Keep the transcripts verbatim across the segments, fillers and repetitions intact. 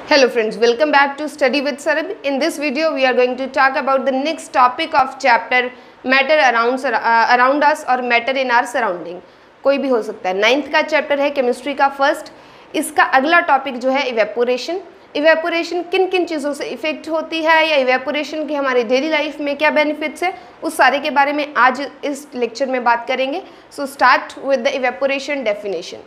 Hello friends, welcome back to Study with Sarab. In this video we are going to talk about the next topic of chapter matter around uh, around us और matter in our surrounding. कोई भी हो सकता है. Ninth का chapter है chemistry का first. इसका अगला टॉपिक जो है इवेपोरेशन. इवेपोरेशन किन किन चीज़ों से इफेक्ट होती है या इवेपोरेशन के हमारे डेली लाइफ में क्या बेनिफिट्स है, उस सारे के बारे में आज इस लेक्चर में बात करेंगे. So start with the evaporation definition.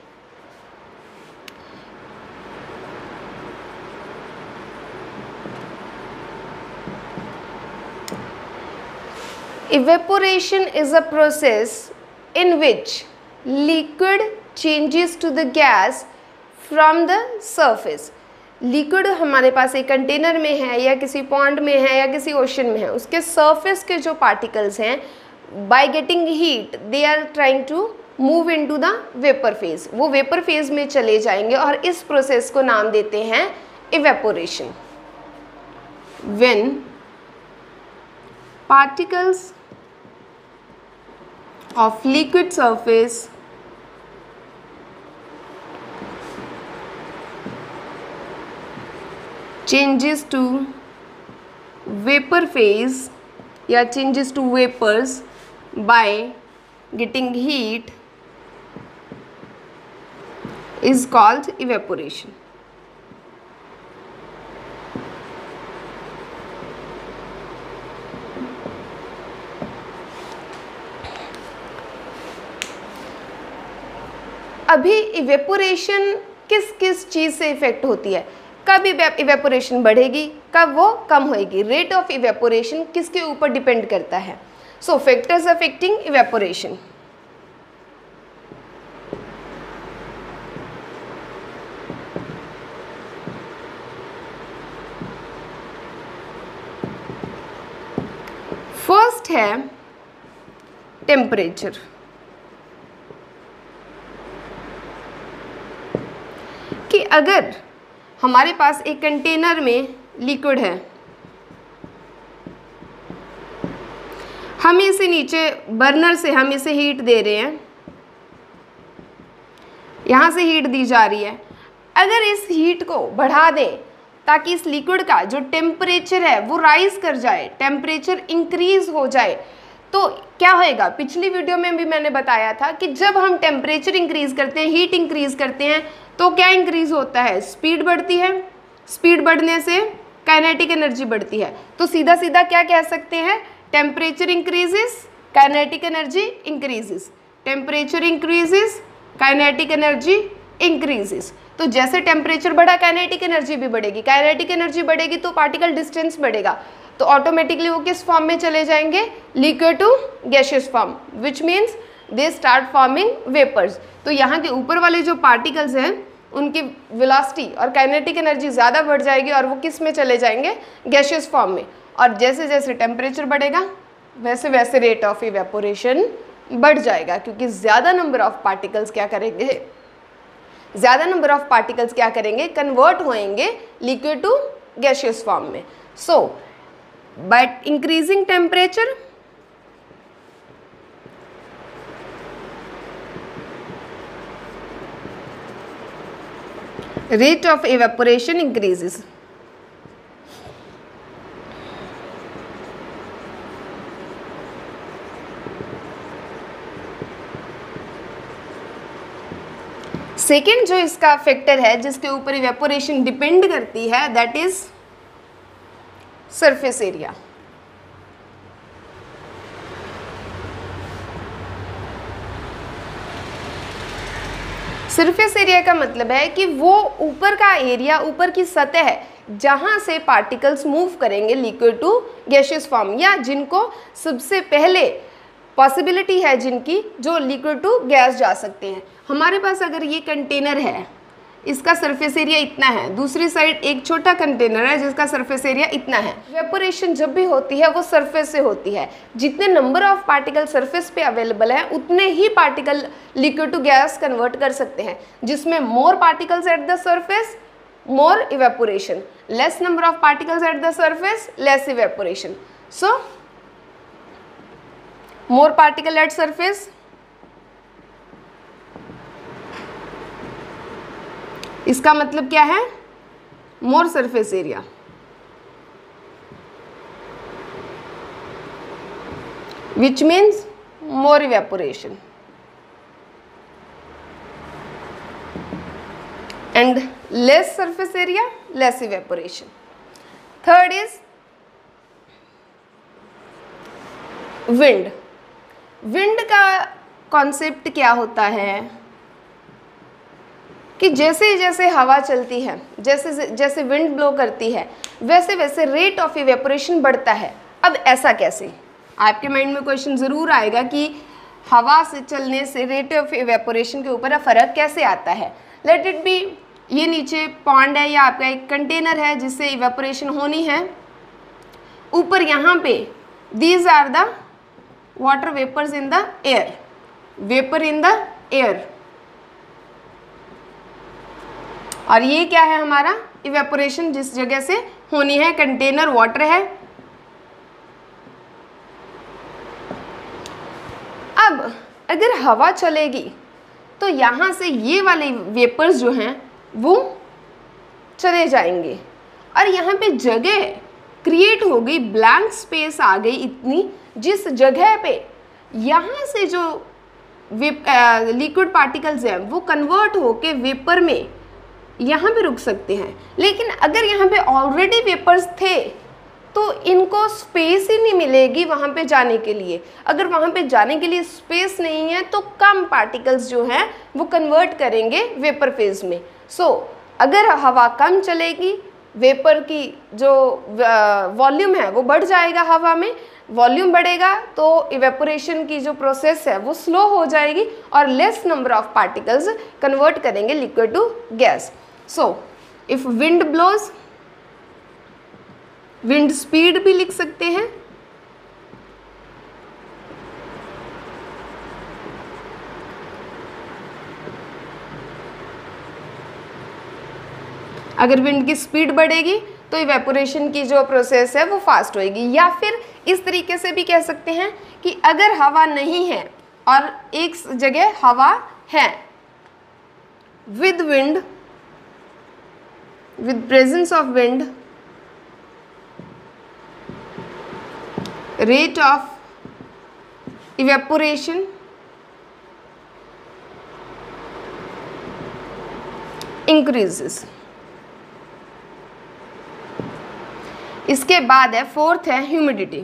Evaporation is a process in which liquid changes to the gas from the surface. Liquid हमारे पास एक कंटेनर में है या किसी पॉन्ड में है या किसी ओशन में है, उसके सरफेस के जो पार्टिकल्स हैं by getting heat they are trying to move into the vapour phase. वो वेपर फेज में चले जाएंगे और इस प्रोसेस को नाम देते हैं evaporation. When particles of liquid surface changes to vapor phase या changes to vapors by getting heat is called evaporation. अभी इवेपोरेशन किस किस चीज़ से इफेक्ट होती है, कब इवेपोरेशन बढ़ेगी, कब वो कम होएगी. रेट ऑफ इवेपोरेशन किसके ऊपर डिपेंड करता है. So factors affecting evaporation. First है टेम्परेचर. कि अगर हमारे पास एक कंटेनर में लिक्विड है, हम इसे नीचे बर्नर से हम इसे हीट दे रहे हैं, यहाँ से हीट दी जा रही है. अगर इस हीट को बढ़ा दें ताकि इस लिक्विड का जो टेम्परेचर है वो राइज कर जाए, टेम्परेचर इंक्रीज हो जाए, तो क्या होएगा. पिछली वीडियो में भी मैंने बताया था कि जब हम टेम्परेचर इंक्रीज करते हैं, हीट इंक्रीज करते हैं, तो क्या इंक्रीज होता है, स्पीड बढ़ती है. स्पीड बढ़ने से काइनेटिक एनर्जी बढ़ती है. तो सीधा सीधा क्या कह सकते हैं, temperature increases kinetic energy increases. Temperature increases kinetic energy increases. तो जैसे टेम्परेचर बढ़ा काइनेटिक एनर्जी भी बढ़ेगी. काइनेटिक एनर्जी बढ़ेगी तो पार्टिकल डिस्टेंस बढ़ेगा, तो ऑटोमेटिकली वो किस फॉर्म में चले जाएंगे, liquid to gaseous form, which means they start forming vapours. तो यहाँ के ऊपर वाले जो पार्टिकल्स हैं उनकी वेलोसिटी और काइनेटिक एनर्जी ज़्यादा बढ़ जाएगी और वो किस में चले जाएंगे, गैसियस फॉर्म में. और जैसे जैसे टेम्परेचर बढ़ेगा वैसे वैसे रेट ऑफ इवेपोरेशन बढ़ जाएगा, क्योंकि ज़्यादा नंबर ऑफ पार्टिकल्स क्या करेंगे, ज़्यादा नंबर ऑफ पार्टिकल्स क्या करेंगे, कन्वर्ट होएंगे लिक्विड टू गैसियस फॉर्म में. So by increasing temperature rate of evaporation increases. Second जो इसका फैक्टर है जिसके ऊपर इवेपोरेशन डिपेंड करती है, that is surface area. Surface area का मतलब है कि वो ऊपर का एरिया, ऊपर की सतह है जहाँ से पार्टिकल्स मूव करेंगे लिक्विड टू गैसियस फॉर्म, या जिनको सबसे पहले पॉसिबिलिटी है जिनकी जो लिक्विड टू गैस जा सकते हैं. हमारे पास अगर ये कंटेनर है, इसका सरफेस एरिया इतना है, दूसरी साइड एक छोटा कंटेनर है जिसका सरफेस एरिया इतना है. इवेपोरेशन जब भी होती है वो सरफेस से होती है. जितने नंबर ऑफ पार्टिकल सरफेस पे अवेलेबल है उतने ही particle liquid to gas convert कर सकते हैं. जिसमें more particles at the surface more evaporation, less number of particles at the surface less evaporation. So more particle at surface इसका मतलब क्या है, more surface area. Which means more evaporation. And less surface area, less evaporation. Third is wind. Wind का कॉन्सेप्ट क्या होता है कि जैसे जैसे हवा चलती है, जैसे जैसे विंड ब्लो करती है, वैसे वैसे रेट ऑफ इवेपोरेशन बढ़ता है। अब ऐसा कैसे? आपके माइंड में क्वेश्चन ज़रूर आएगा कि हवा से चलने से रेट ऑफ इवेपोरेशन के ऊपर फ़र्क कैसे आता है। लेट इट बी, ये नीचे पॉन्ड है या आपका एक कंटेनर है जिससे इवेपोरेशन होनी है। ऊपर यहाँ पे these are the water vapours in the air, vapour in the air, और ये क्या है हमारा इवेपोरेशन जिस जगह से होनी है, कंटेनर वाटर है। अब अगर हवा चलेगी तो यहाँ से ये वाले वेपर्स जो हैं वो चले जाएंगे और यहाँ पे जगह क्रिएट हो गई, ब्लैंक स्पेस आ गई इतनी, जिस जगह पे यहाँ से जो लिक्विड पार्टिकल्स हैं वो कन्वर्ट होके वेपर में यहाँ पे रुक सकते हैं। लेकिन अगर यहाँ पे ऑलरेडी वेपर्स थे तो इनको स्पेस ही नहीं मिलेगी वहाँ पे जाने के लिए। अगर वहाँ पे जाने के लिए स्पेस नहीं है तो कम पार्टिकल्स जो हैं वो कन्वर्ट करेंगे वेपर फेज में। सो so, अगर हवा कम चलेगी, वेपर की जो वॉल्यूम है वो बढ़ जाएगा, हवा में वॉल्यूम बढ़ेगा तो इवेपोरेशन की जो प्रोसेस है वो स्लो हो जाएगी और less number of particles convert करेंगे liquid to gas. So if wind blows, wind speed भी लिख सकते हैं, अगर विंड की स्पीड बढ़ेगी तो इवेपोरेशन की जो प्रोसेस है वो फास्ट होएगी। या फिर इस तरीके से भी कह सकते हैं कि अगर हवा नहीं है और एक जगह हवा है, with wind, with presence of wind, rate of evaporation increases। इसके बाद है फोर्थ है ह्यूमिडिटी।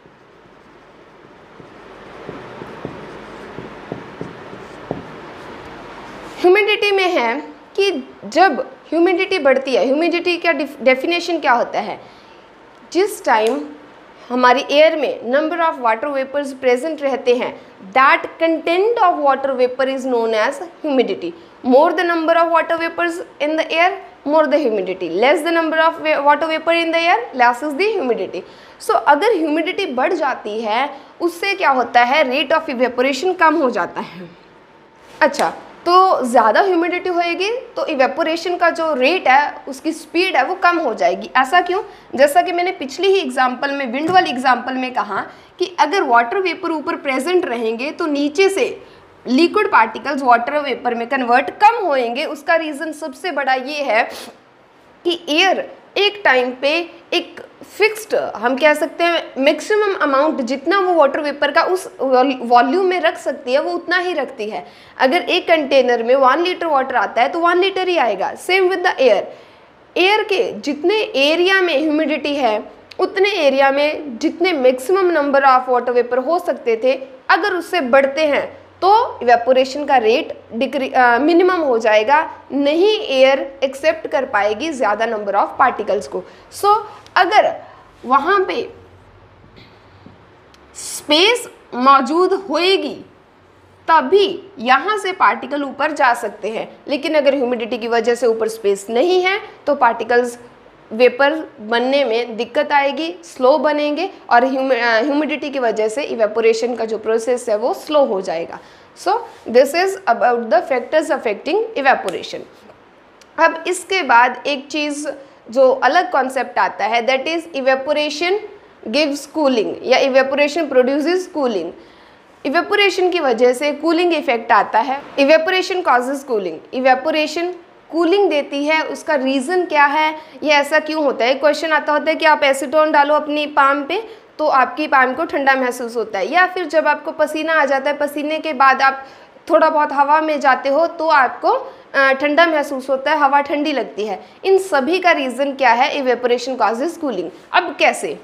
ह्यूमिडिटी में है कि जब ह्यूमिडिटी बढ़ती है, ह्यूमिडिटी का डेफिनेशन क्या होता है, जिस टाइम हमारी एयर में number of water vapours present रहते हैं, that content of water vapour is known as humidity. More the number of water vapours in the air, more the humidity, less the number of water vapour in the air, less is the humidity. So अगर humidity बढ़ जाती है उससे क्या होता है, rate of evaporation कम हो जाता है। अच्छा, तो ज़्यादा ह्यूमिडिटी होएगी तो इवेपोरेशन का जो रेट है, उसकी स्पीड है वो कम हो जाएगी। ऐसा क्यों? जैसा कि मैंने पिछली ही एग्जांपल में, विंड वाली एग्जांपल में कहा कि अगर वाटर वेपर ऊपर प्रेजेंट रहेंगे तो नीचे से लिक्विड पार्टिकल्स वाटर वेपर में कन्वर्ट कम होएंगे। उसका रीज़न सबसे बड़ा ये है कि एयर एक टाइम पे एक फिक्स्ड, हम कह सकते हैं मैक्सिमम अमाउंट जितना वो वाटर वेपर का उस वॉल्यूम में रख सकती है वो उतना ही रखती है। अगर एक कंटेनर में वन लीटर वाटर आता है तो वन लीटर ही आएगा। Same with the air, air के जितने एरिया में ह्यूमिडिटी है उतने एरिया में जितने maximum number of water vapour हो सकते थे, अगर उससे बढ़ते हैं तो इवेपोरेशन का रेट डिक्री मिनिमम हो जाएगा, नहीं एयर एक्सेप्ट कर पाएगी ज़्यादा नंबर ऑफ पार्टिकल्स को। सो so, अगर वहाँ पे स्पेस मौजूद होएगी तभी यहाँ से पार्टिकल ऊपर जा सकते हैं। लेकिन अगर ह्यूमिडिटी की वजह से ऊपर स्पेस नहीं है तो पार्टिकल्स वेपर बनने में दिक्कत आएगी, स्लो बनेंगे और ह्यूमिडिटी की वजह से इवेपोरेशन का जो प्रोसेस है वो स्लो हो जाएगा। So this is about the factors affecting evaporation. अब इसके बाद एक चीज़ जो अलग कॉन्सेप्ट आता है, that is evaporation gives cooling या इवेपोरेशन प्रोड्यूसेस कूलिंग। इवेपोरेशन की वजह से कूलिंग इफेक्ट आता है। Evaporation causes cooling, evaporation cooling देती है, उसका रीज़न क्या है, ये ऐसा क्यों होता है। क्वेश्चन आता होता है कि आप एसीटोन डालो अपनी पाम पे तो आपकी पाम को ठंडा महसूस होता है, या फिर जब आपको पसीना आ जाता है, पसीने के बाद आप थोड़ा बहुत हवा में जाते हो तो आपको ठंडा महसूस होता है, हवा ठंडी लगती है। इन सभी का रीज़न क्या है, इवेपोरेशन कॉजेज कूलिंग। अब कैसे,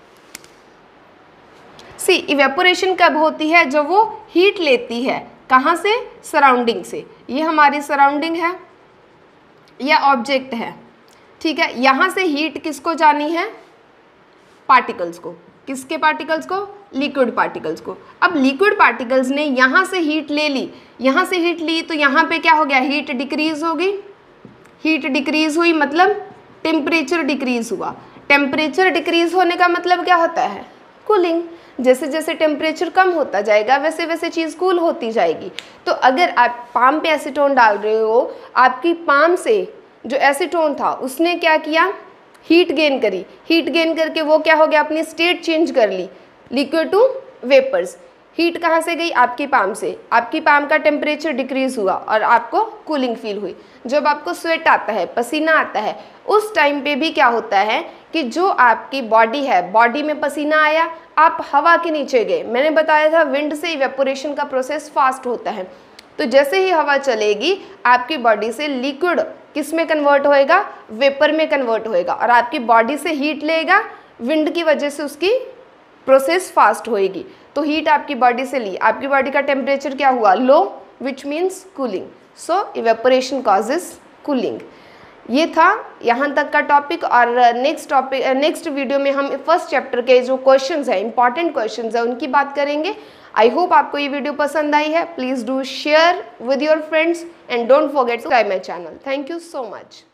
सी इवेपोरेशन कब होती है, जब वो हीट लेती है, कहाँ से, सराउंडिंग से। ये हमारी सराउंडिंग है या ऑब्जेक्ट है, ठीक है। यहाँ से हीट किसको जानी है, पार्टिकल्स को। किसके पार्टिकल्स को, लिक्विड पार्टिकल्स को। अब लिक्विड पार्टिकल्स ने यहाँ से हीट ले ली, यहाँ से हीट ली तो यहाँ पे क्या हो गया, हीट डिक्रीज हो गई। हीट डिक्रीज हुई मतलब टेम्परेचर डिक्रीज हुआ। टेम्परेचर डिक्रीज होने का मतलब क्या होता है, कूलिंग। जैसे जैसे टेम्परेचर कम होता जाएगा वैसे वैसे चीज़ कूल होती जाएगी। तो अगर आप पाम पे एसीटोन डाल रहे हो, आपकी पाम से जो एसीटोन था उसने क्या किया, हीट गेन करी। हीट गेन करके वो क्या हो गया, अपनी स्टेट चेंज कर ली, लिक्विड टू वेपर्स। हीट कहाँ से गई, आपकी पाम से। आपकी पाम का टेम्परेचर डिक्रीज हुआ और आपको कूलिंग फील हुई। जब आपको स्वेट आता है, पसीना आता है, उस टाइम पे भी क्या होता है कि जो आपकी बॉडी है, बॉडी में पसीना आया, आप हवा के नीचे गए। मैंने बताया था विंड से इवेपोरेशन का प्रोसेस फास्ट होता है। तो जैसे ही हवा चलेगी आपकी बॉडी से लिक्विड किस में कन्वर्ट होएगा, वेपर में कन्वर्ट होएगा, और आपकी बॉडी से हीट लेगा, विंड की वजह से उसकी प्रोसेस फास्ट होएगी। तो हीट आपकी बॉडी से ली, आपकी बॉडी का टेम्परेचर क्या हुआ, low, which means cooling. So evaporation causes cooling. ये था यहाँ तक का टॉपिक, और नेक्स्ट टॉपिक नेक्स्ट वीडियो में हम फर्स्ट चैप्टर के जो क्वेश्चंस हैं, इंपॉर्टेंट क्वेश्चंस हैं, उनकी बात करेंगे। आई होप आपको ये वीडियो पसंद आई है। Please do share with your friends and don't forget to subscribe my channel. Thank you so much.